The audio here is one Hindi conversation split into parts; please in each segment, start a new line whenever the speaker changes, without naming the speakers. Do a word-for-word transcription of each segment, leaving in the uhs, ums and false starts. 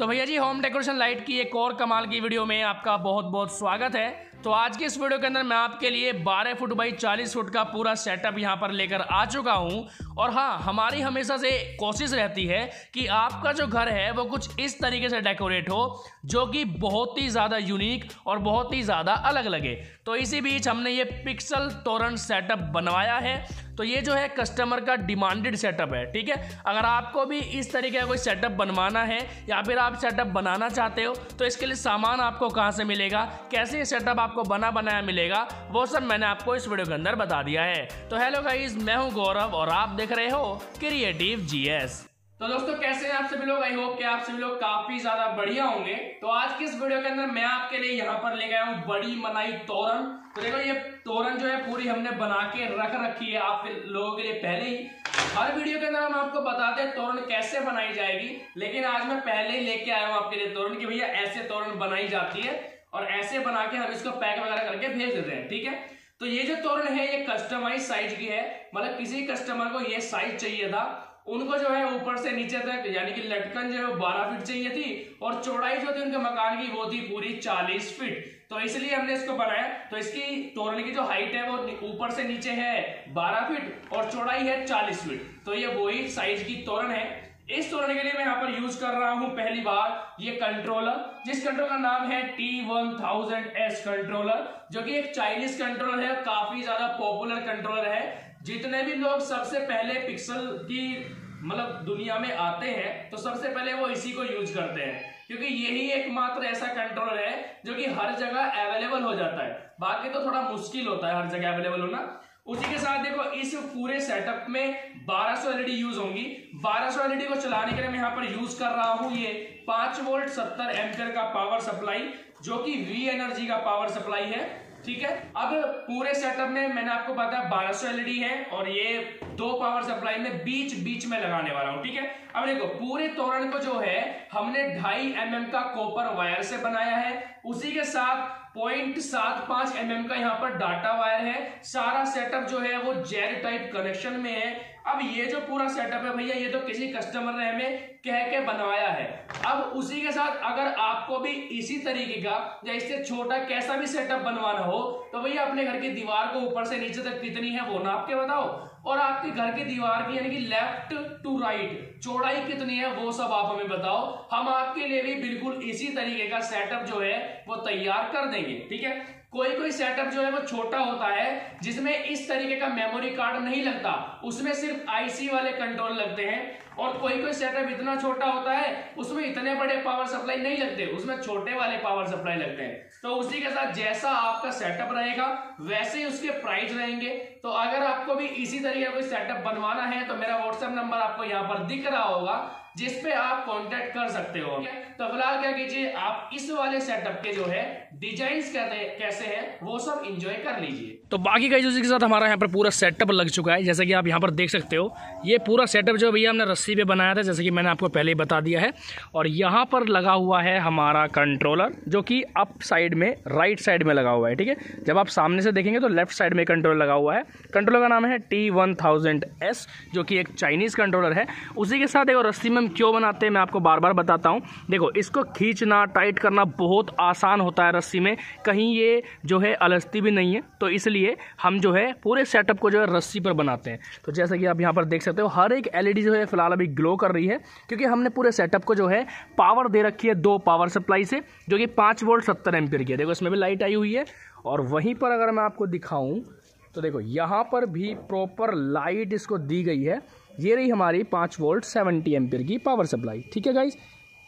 तो भैया जी होम डेकोरेशन लाइट की एक और कमाल की वीडियो में आपका बहुत बहुत स्वागत है। तो आज की इस वीडियो के अंदर मैं आपके लिए बारह फुट बाई चालीस फुट का पूरा सेटअप यहाँ पर लेकर आ चुका हूँ। और हाँ, हमारी हमेशा से कोशिश रहती है कि आपका जो घर है वो कुछ इस तरीके से डेकोरेट हो जो कि बहुत ही ज़्यादा यूनिक और बहुत ही ज़्यादा अलग लगे। तो इसी बीच हमने ये पिक्सल तोरण सेटअप बनवाया है। तो ये जो है कस्टमर का डिमांडेड सेटअप है, ठीक है। अगर आपको भी इस तरीके का कोई सेटअप बनवाना है या फिर आप सेटअप बनाना चाहते हो तो इसके लिए सामान आपको कहाँ से मिलेगा, कैसे ये सेटअप आपको बना बनाया मिलेगा, वो सब मैंने आपको इस वीडियो के अंदर बता दिया है। तो हेलो गाइस, मैं हूं गौरव और आप देख रहे हो क्रिएटिव जीएस। तो दोस्तों कैसे हैं आप सभी लोग? आई होप कि आप सभी लोग काफी ज्यादा बढ़िया होंगे। तो आज की इस वीडियो के अंदर मैं आपके लिए यहाँ पर ले गया हूँ बड़ी मनाई तोरण। तो देखो ये तोरण जो है पूरी हमने बना के रख रखी है आप लोगों के लिए पहले ही। हर वीडियो के अंदर हम आपको बताते हैं तोरण कैसे बनाई जाएगी, लेकिन आज मैं पहले ही लेके आया हूँ आपके लिए तोरण की भैया ऐसे तोरण बनाई जाती है और ऐसे बना के हम इसको पैक वगैरह करके भेज देते हैं, ठीक है। तो ये जो तोरण है ये कस्टमाइज साइज की है, मतलब किसी कस्टमर को ये साइज चाहिए था, उनको जो है ऊपर से नीचे तक यानी कि लटकन जो है वो बारह फीट चाहिए थी और चौड़ाई जो थी उनके मकान की वो थी पूरी चालीस फीट। तो इसलिए हमने इसको बनाया। तो इसकी तोरण की जो हाइट है वो ऊपर से नीचे है बारह फीट और चौड़ाई है चालीस फीट। तो ये वही साइज की तोरण है। इस तोरण के लिए मैं यहाँ पर यूज कर रहा हूँ पहली बार ये कंट्रोलर, जिस कंट्रोलर का नाम है T one thousand S controller, जो कि एक चाइनीज कंट्रोलर है, काफी ज्यादा पॉपुलर कंट्रोलर है। जितने भी लोग सबसे पहले पिक्सल की मतलब दुनिया में आते हैं तो सबसे पहले वो इसी को यूज करते हैं, क्योंकि यही एकमात्र ऐसा कंट्रोलर है जो कि हर जगह अवेलेबल हो जाता है। बाकी तो थोड़ा मुश्किल होता है हर जगह अवेलेबल होना। उसी के साथ देखो इस पूरे सेटअप में बारह सौ एलईडी यूज होंगी। बारह सौ एलईडी को चलाने के लिए मैं यहाँ पर यूज कर रहा हूँ ये पांच वोल्ट सत्तर एम्पियर का पावर सप्लाई, जो कि वी एनर्जी का पावर सप्लाई है, ठीक है। अब पूरे सेटअप में मैंने आपको बताया बारह सौ एलईडी है और ये दो पावर सप्लाई में बीच बीच में लगाने वाला हूं, ठीक है। अब देखो पूरे तोरण को जो है हमने ढाई एम एम का कॉपर वायर से बनाया है, उसी के साथ पॉइंट सात पांच एम एम का यहाँ पर डाटा वायर है। सारा सेटअप जो है वो जेड टाइप कनेक्शन में है। अब ये जो पूरा सेटअप है भैया ये तो किसी कस्टमर ने हमें कह के बनवाया है। अब उसी के साथ अगर आपको भी इसी तरीके का या इससे छोटा कैसा भी सेटअप बनवाना हो तो भैया अपने घर की दीवार को ऊपर से नीचे तक कितनी है वो नाप के बताओ, और आपके घर की दीवार की यानी कि लेफ्ट टू राइट चौड़ाई कितनी है वो सब आप हमें बताओ। हम आपके लिए भी बिल्कुल इसी तरीके का सेटअप जो है वो तैयार कर देंगे, ठीक है। कोई कोई सेटअप जो है वो छोटा होता है जिसमें इस तरीके का मेमोरी कार्ड नहीं लगता, उसमें सिर्फ आईसी वाले कंट्रोल लगते हैं। और कोई कोई सेटअप इतना छोटा होता है उसमें इतने बड़े पावर सप्लाई नहीं लगते, उसमें छोटे वाले पावर सप्लाई लगते हैं। तो उसी के साथ जैसा आपका सेटअप रहेगा वैसे ही उसके प्राइस रहेंगे। तो अगर आपको भी इसी तरीके का कोई सेटअप बनवाना है तो मेरा व्हाट्सएप नंबर आपको यहाँ पर दिख रहा होगा, जिस पे आप कांटेक्ट कर सकते हो। तो फिलहाल क्या कीजिए, आप इस वाले सेटअप के जो है डिजाइन्स कैसे हैं वो सब एंजॉय कर लीजिए। तो बाकी का उसी के साथ हमारा यहाँ पर पूरा सेटअप लग चुका है, जैसा कि आप यहाँ पर देख सकते हो। ये पूरा सेटअप जो भैया हमने रस्सी पे बनाया था, जैसे कि मैंने आपको पहले ही बता दिया है। और यहाँ पर लगा हुआ है हमारा कंट्रोलर, जो कि अप साइड में राइट साइड में लगा हुआ है, ठीक है। जब आप सामने से देखेंगे तो लेफ्ट साइड में कंट्रोलर लगा हुआ है। कंट्रोलर का नाम है टी वन थाउजेंड एस, जो कि एक चाइनीज कंट्रोलर है। उसी के साथ एक रस्सी में हम क्यों बनाते हैं मैं आपको बार बार बताता हूँ। देखो इसको खींचना टाइट करना बहुत आसान होता है रस्सी में, कहीं ये जो है अलसती भी नहीं है। तो इसलिए हम जो है पूरे सेटअप को जो है रस्सी पर बनाते हैं। तो जैसा कि आप यहाँ पर देख सकते हो हर एक एलईडी जो है फिलहाल अभी ग्लो कर रही है, क्योंकि हमने पूरे सेटअप को जो है पावर दे रखी है दो पावर सप्लाई से, जो कि पाँच वोल्ट सत्तर एम्पियर की है। देखो इसमें भी लाइट आई हुई है। और वहीं पर अगर मैं आपको दिखाऊं तो देखो यहाँ पर भी प्रॉपर लाइट इसको दी गई है। ये रही हमारी पाँच वोल्ट सेवेंटी एम्पियर की पावर सप्लाई, ठीक है गाइस।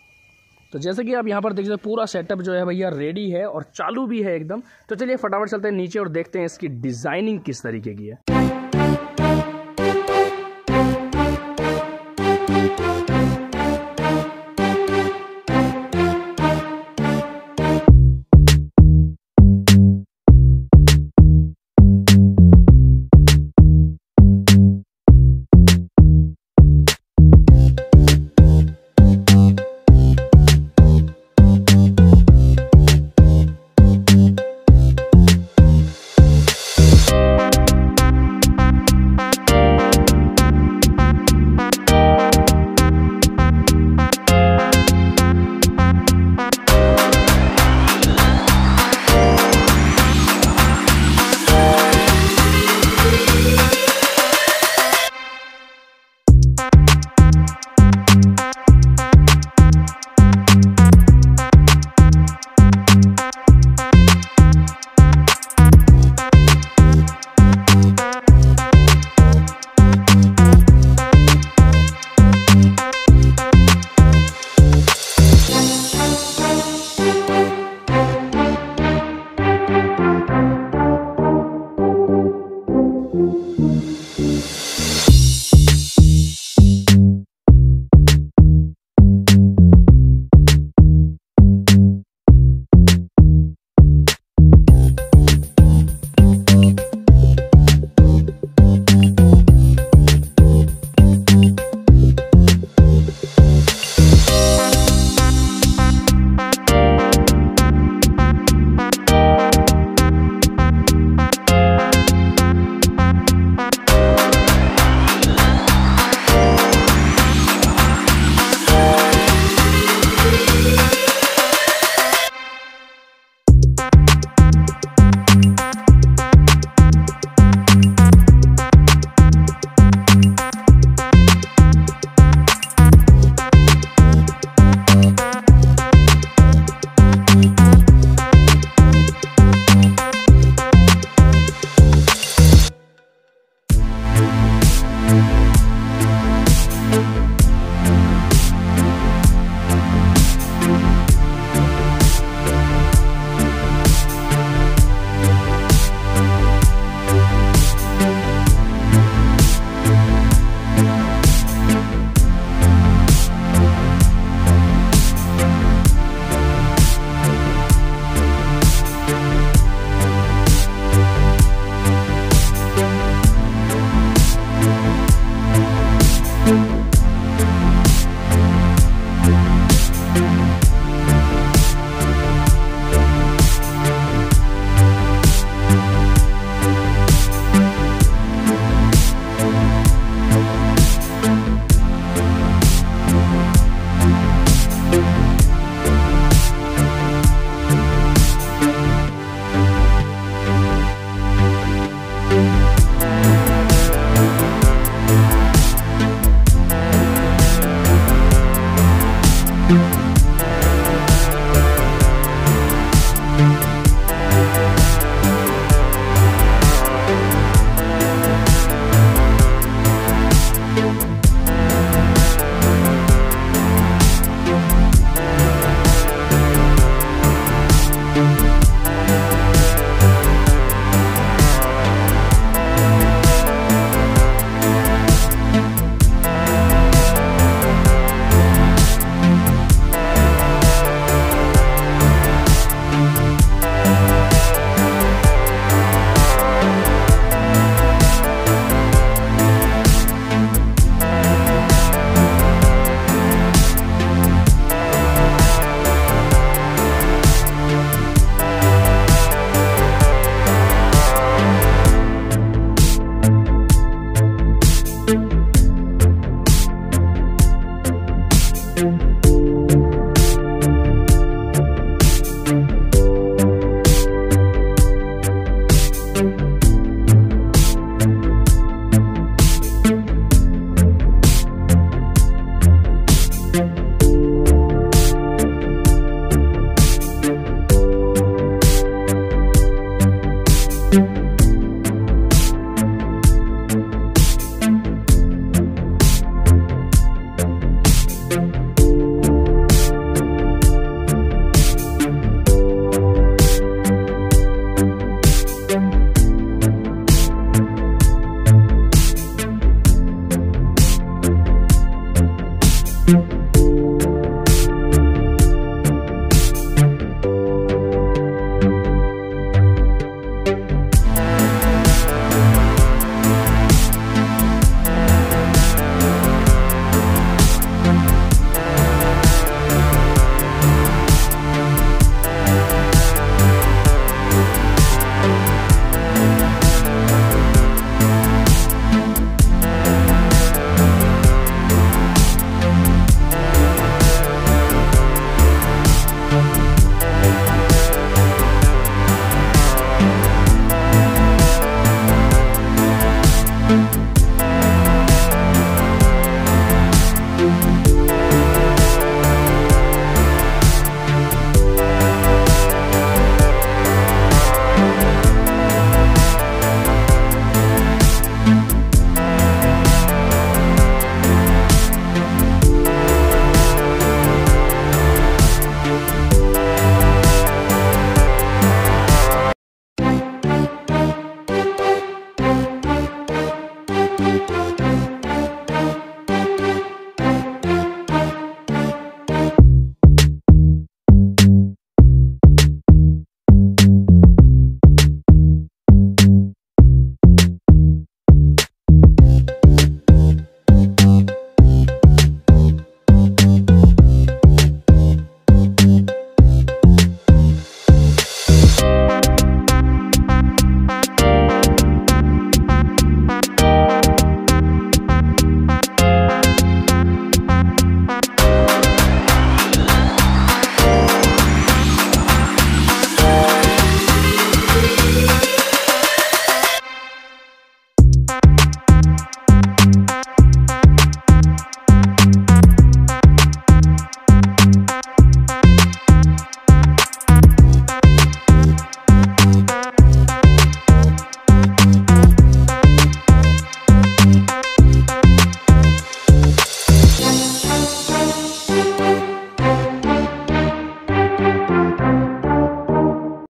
तो जैसे कि आप यहाँ पर देख सकते हो पूरा सेटअप जो है भैया रेडी है और चालू भी है एकदम। तो चलिए फटाफट चलते हैं नीचे और देखते हैं इसकी डिजाइनिंग किस तरीके की है।